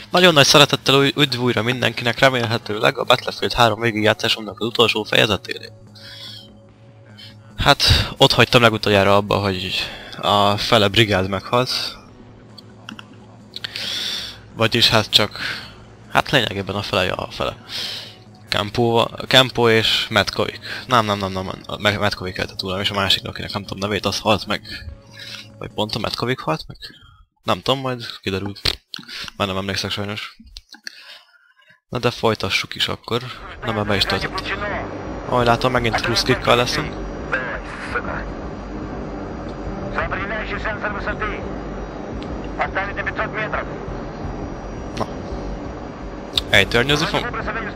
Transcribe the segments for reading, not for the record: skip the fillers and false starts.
Nagyon nagy szeretettel üdv újra mindenkinek, remélhetőleg a Battlefield 3 végigjátszásomnak az utolsó fejezetére. Hát, ott hagytam legutoljára abba, hogy a fele brigád meghalt. Vagyis hát csak... Hát lényegében a fele. Campo és Metkovic. Nem, Metkovic eltett túl, és a másik, akinek nem tudom nevét, az halt meg. Vagy pont a Metkovic halt meg? Nem tudom, majd kiderült. Már nem emlékszek sajnos. Na de folytassuk is akkor. Na már be is töltött. Ahogy látom, megint ruszkikkal leszünk. Na. Ejtörnyözni fog?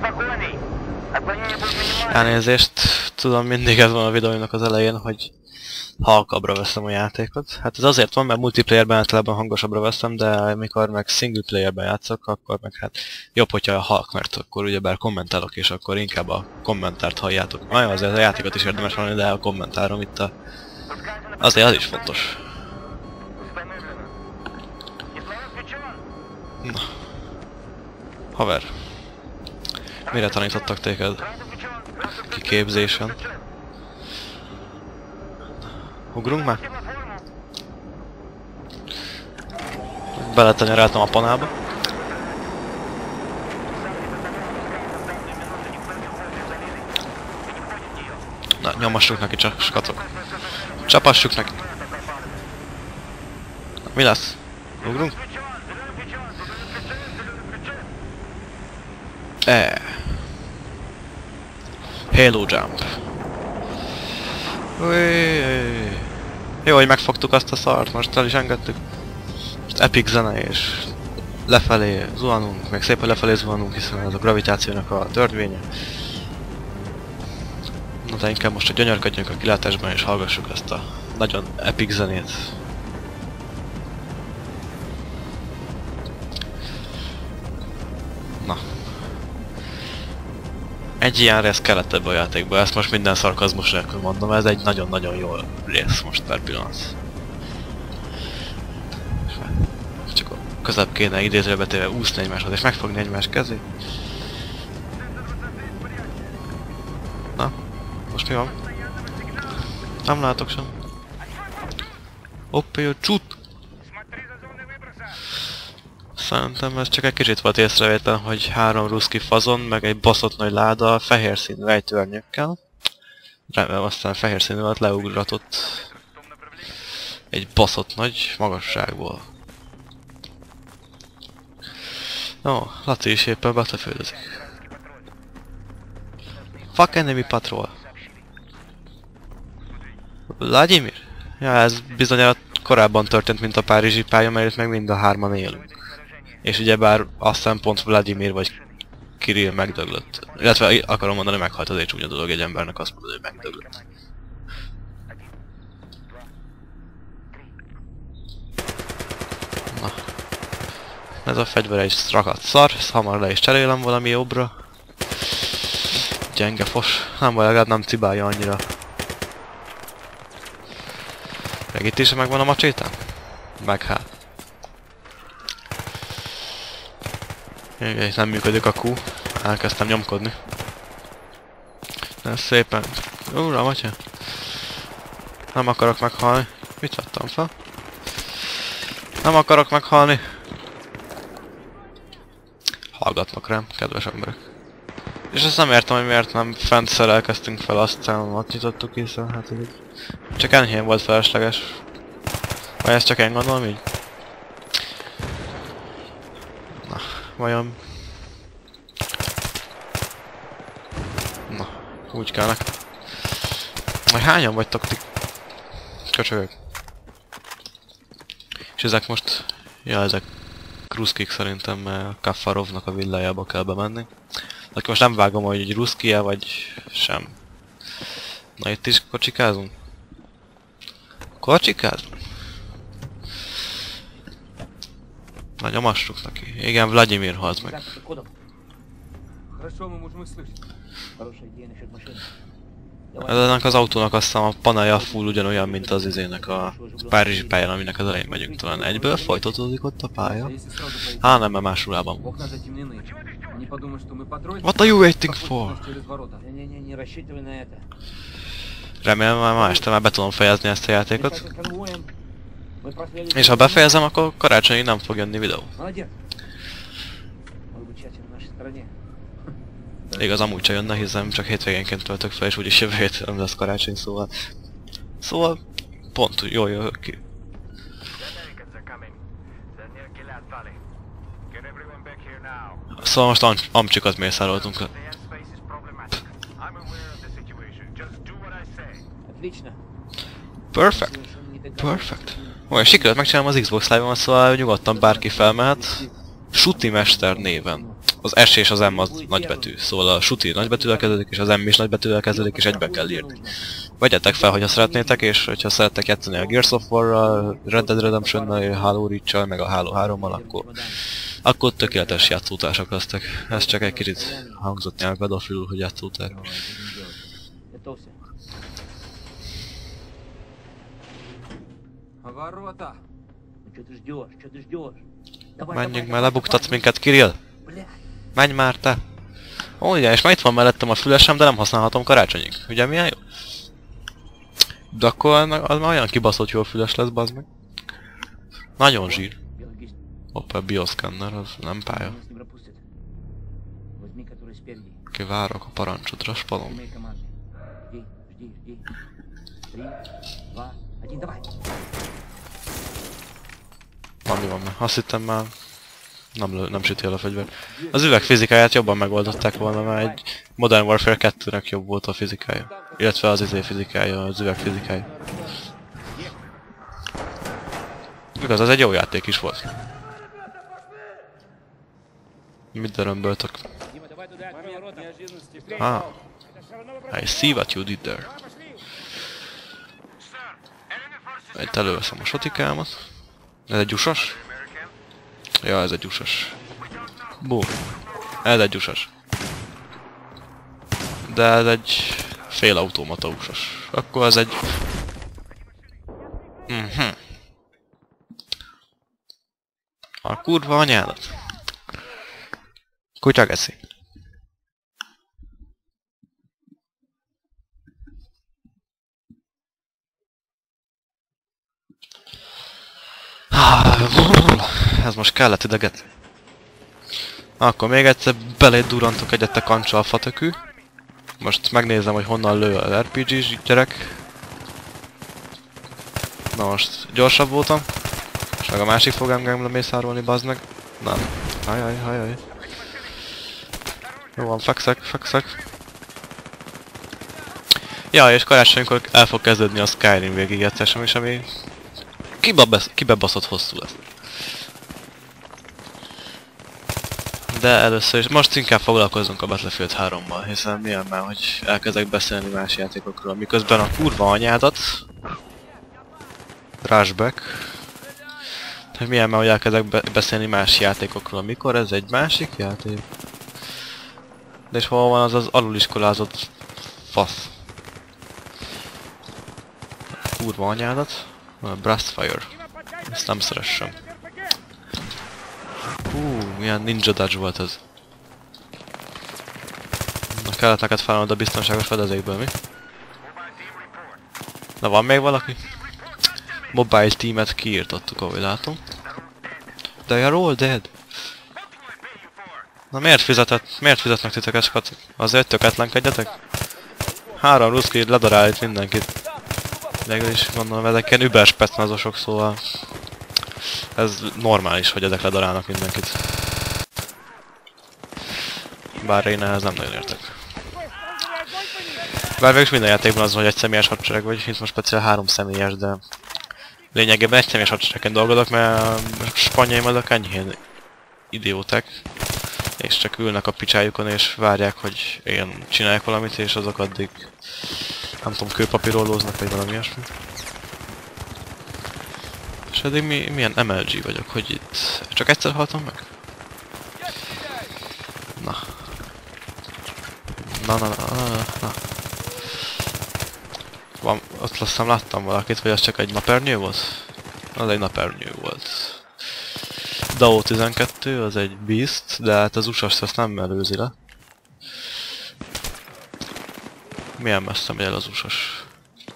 Elnézést, tudom, mindig ez van a videóimnak az elején, hogy halkabbra veszem a játékot. Hát ez azért van, mert multiplayerben általában hangosabbra veszem, de amikor meg single playerben játszok, akkor meg hát jobb, hogyha halk, mert akkor ugyebár kommentálok, és akkor inkább a kommentárt halljátok. Nagyon azért a játékot is érdemes hallani, de a kommentárom itt a... Azért az is fontos. Na. Haver. Mire tanítottak téged? Kiképzésen. Ugrunk már? Beletenyereltem a panába. Na, nyomassuk neki csak, skatok. Csapassuk neki. Na, mi lesz? Ugrunk? Halo jump. Ujjjjjj. Jó, hogy megfogtuk azt a szart, most el is engedtük. Most epic zene és lefelé zuhanunk, meg szépen lefelé zuhanunk, hiszen ez a gravitációnak a törvénye. Na de inkább most, hogy gyönyörködjünk a kilátásban és hallgassuk ezt a nagyon epic zenét. Na. Egy ilyen rész kellett ebbe a játékba, ezt most minden szarkazmus nélkül mondom, ez egy nagyon-nagyon jó rész most per pillanat. Csak közebb kéne idézőbe téve úszni egymáshoz és megfogni egymás kezét. Na, most mi van? Nem látok sem. Hoppé, a csút! Szerintem ez csak egy kicsit volt észrevétlen, hogy 3 ruszki fazon, meg egy baszott nagy láda fehér színű ejtőernyőkkel. Remélem aztán fehér színű volt leugratott egy baszott nagy magasságból. Jó, Laci is éppen betefődik. Fuck enemy patrol! Vladimir? Ja, ez bizonyára korábban történt, mint a párizsi pálya, mert itt meg mind a 3-an élünk. És ugyebár aztán pont Vladimir vagy Kirill megdöglött. Illetve akarom mondani, meghalt, az egy csúnya dolog egy embernek azt mondani, hogy megdöglött. Na. Ez a fegyver egy rakat szar, hamar le is cserélem valami jobbra. Gyenge fos. Nem baj, legalább nem cibálja annyira. Meg itt is megvan a macsétám? Meg hát. Nem működik a Q. Elkezdtem nyomkodni. De szépen... Uram, atya! Nem akarok meghalni. Mit vettem fel? Nem akarok meghalni. Hallgatnak rám, kedves emberek. És ezt nem értem, hogy miért nem fent szerelkeztünk fel, aztán ott nyitottuk, hiszen hát ez így... Csak enyhén volt felesleges. Vagy ezt csak én gondolom így? Na, vajon... Na, úgy kellene. Majd hányan vagytok ti? Köcsögök. És ezek most... Ja, ezek... Ruszkik szerintem, mert Kaffarovnak a villájába kell bemenni. Akkor most nem vágom, hogy egy ruszki-e vagy sem. Na itt is kocsikázunk? Kocsikázunk? Na nyomassuk neki. Igen, Vladimir halt meg. Ennek az autónak aztán a panelja full ugyanolyan, mint az izének a párizsi pályán, aminek az elején megyünk. Talán egyből folytatódik ott a pálya. Nem, mert más ruhában. What are you waiting for? Remélem már ma este már be tudom fejezni ezt a játékot. És ha befejezem, akkor karácsonyig nem fog jönni videó. Igaz, amúgy se jönne, hiszen csak hétvégénként töltök fel, és úgyis jövő hét nem lesz karácsony, szóval... Szóval... Pont jól jövök ki. Szóval most amcsikat mészároltunk. Perfect. Perfect. Olyan sikerült megcsinálom az Xbox Live-on, szóval nyugodtan bárki felmehet. Suti Mester néven. Az S és az M az nagybetű, szóval a Suti nagybetűvel kezdődik, és az M is nagybetűvel kezdődik, és egybe kell írni. Vegyetek fel, hogyha szeretnétek, és hogyha szerettek játszani a Gears of War-ral, Red Dead Redemption-nal, Halo Reach-sal, meg a Halo 3-mal, akkor tökéletes játszótársak lesztek. Ez csak egy kicsit hangzott nyelved a fülül, hogy játszótár. Menjünk már, lebuktatsz minket, Kirill! Menj már te! Ó, igen, és már itt van mellettem a fülesem, de nem használhatom karácsonyig. Ugye milyen jó? De akkor az már olyan kibaszott jó füles lesz, bazd meg. Nagyon zsír. Hoppá, bioszkenner, az nem pálya. Kivárok a parancsodra, spalom. Mi van már? Azt hittem már nem süti el a fegyver. Az üveg fizikáját jobban megoldották volna, mert egy Modern Warfare 2-nek jobb volt a fizikája. Illetve az fizikája, az üveg fizikája. Igaz, az egy jó játék is volt. Mit dörömböltök? I see what you did there. Itt előveszem a sotikámat. Ez egy gyusas? Ja, ez egy gyusas. Boom. Ez egy gyusas. De ez egy félautomata gyusas. Akkor ez egy... A kurva anyádat. Kutya geszi. Ez most kellett ideget. Akkor még egyszer beléd durantok egyet a kancsa a fatökű. Most megnézem, hogy honnan lő az RPG-s gyerek. Na most gyorsabb voltam. És meg a másik fog engem lemészárolni, bazd meg. Nem. Ajaj. Jó van, fekszek. Ja, és karácsonykor el fog kezdődni a Skyrim végigjátszásom is, ami... Kibebaszott hosszú lesz. De először is, most inkább foglalkozunk a Battlefield 3-mal, hiszen milyen már, hogy elkezdek beszélni más játékokról, miközben a kurva anyádat... Rushback... Tehát milyen már, hogy elkezdek beszélni más játékokról, mikor ez egy másik játék? De és hol van az aluliskolázott fasz? Kurva anyádat? Brassfire. Ezt nem szeressem. Milyen ninja dodge volt ez. Na, kellett neked felnod a biztonságos fedezékből, mi? Na, van még valaki? Mobile teamet kiírtottuk, ahogy látom. They are all dead. Na, miért fizetnek titeket, skacok? Azért töketlenkedjetek? 3 ruszki ledarál itt mindenkit. Végül is gondolom, ezek ilyen überspecnazosok, szóval... Ez normális, hogy ezek ledarálnak mindenkit. Bár én ehhez nem nagyon értek. Bár végülis minden játékban az, hogy egy személyes hadsereg vagy, itt most speciál 3 személyes, de... Lényegében egy személyes hadseregen dolgozok, mert a spanyaim azok enyhén idióták. És csak ülnek a picsájukon és várják, hogy én csináljak valamit, és azok addig... Nem tudom, kőpapírollóznak, vagy valami ilyesmi. És eddig milyen MLG vagyok, hogy itt... Csak egyszer haltam meg? Na. Na. Ott azt hiszem láttam valakit, vagy az csak egy napernyő volt? Az egy napernyő volt. DAO 12, az egy Beast, de hát az USA-s azt nem előzi le. Milyen messze megy el az USA-s?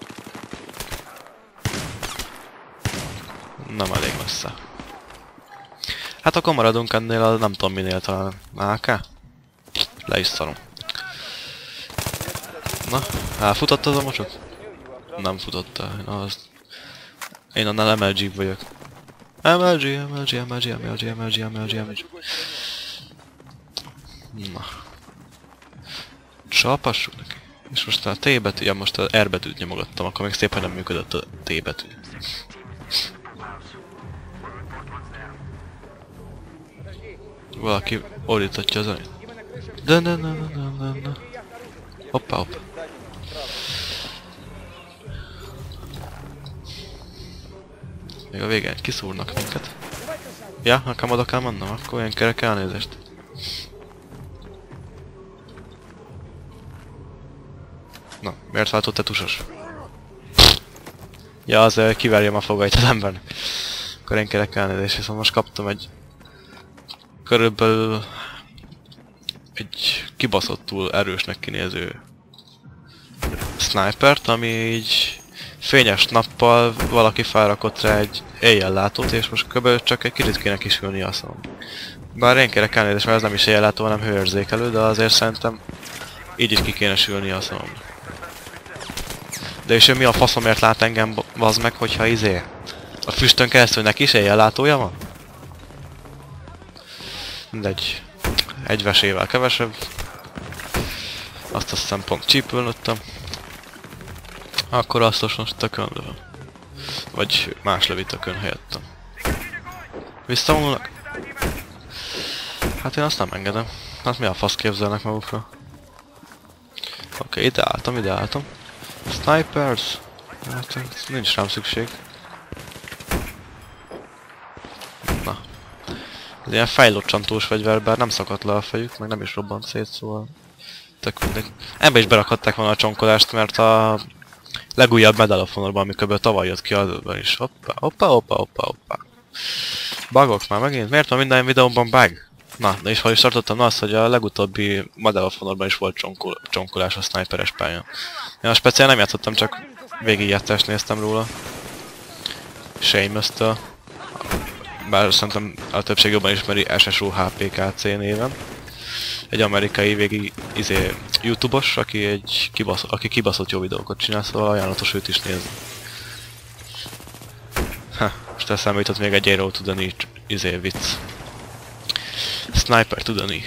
Nem elég messze. Hát akkor maradunk ennél a nem tudom minél, talán AK? Le is szarom. Na, elfutott az a mocsok? Nem futott el. Én annál MLG vagyok. MLG. Na. Csapassuk neki. És most a T betű, ja most az R betűt nyomogattam, akkor még szépen nem működött a T betű. Valaki ordítatja a zenét. De. Hoppá. Még a végén kiszúrnak minket. Ja, nekem oda kell mennem, akkor ilyen kerek elnézést. Na, miért váltott te tusos? Ja, az kiverjem a fogait az embernek. Akkor én kerek elnézést, viszont most kaptam egy... Körülbelül... egy kibaszottul erősnek kinéző... snipert, ami így... fényes nappal valaki felrakott rá egy éjjellátót, és most kb. Csak egy kicsit kéne kisülni a szalom. Bár én kérek elnézést, mert ez nem is éjjellátó, hanem hőérzékelő, de azért szerintem így is ki kéne sülni a szalom. De és ő mi a faszomért lát engem, bazd meg, hogyha a füstön keresztül neki is éjjellátója van? Mindegy. Egy vesével kevesebb. Azt hiszem pont csípül nőttem. Akkor azt most tökön lövöm. Vagy más lövi tökön helyettem. Visszavonulnak? Hát én azt nem engedem. Hát mi a fasz képzelnek magukra? Oké, ide álltam. Snipers! Hát nincs rám szükség. Na. Ez ilyen fejlocsantós fegyver, bár nem szakadt le a fejük, meg nem is robbant szét, szóval... Tök mindegy. Ebbe is berakhatták volna a csonkolást, mert a... legújabb Medal of Honorban, ami kb. Tavaly jött ki azban is. Hoppá. Bugok már megint? Miért van minden videóban bug? Na, de is hol is tartottam? Na azt, hogy a legutóbbi Medal of Honorban is volt csonkolás a sniperes pályán. Én a speciál nem játszottam, csak végigjátást néztem róla. Seamus-től. Bár szerintem a többség jobban ismeri SSO HPKC néven. Egy amerikai YouTube-os, aki kibaszott jó videókat csinál, szóval ajánlatos őt is nézni. Most eszembe jutott még egy Arrow to the Knee vicc. Sniper to the Knee.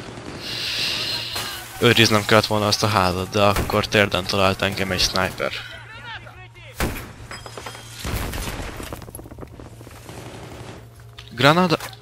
Őriznem kellett volna azt a házat, de akkor térden talált engem egy sniper. Granada?